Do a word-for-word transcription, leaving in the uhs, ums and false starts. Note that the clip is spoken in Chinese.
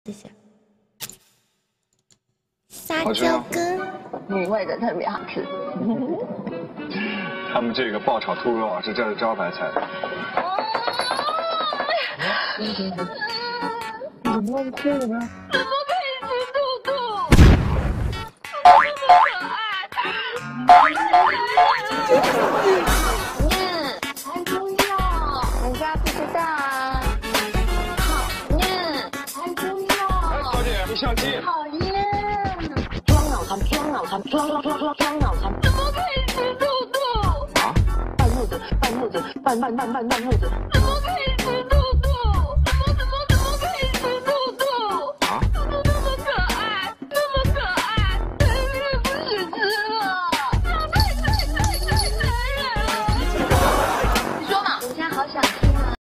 谢谢。撒娇哥， 你味的特别好吃。 他们这个爆炒兔肉啊，是这儿的招牌菜。怎么那么酷呢？ 怎么可以吃兔兔？这么可爱。念，才不要，人家不知道啊。讨厌，才不要。 哎，小姐，你相机。 讨厌。装脑残，装脑残，装装装装装脑残。怎么可以吃兔兔？ 啊？ 半路子，半路子，半半半半半路子。怎么可以？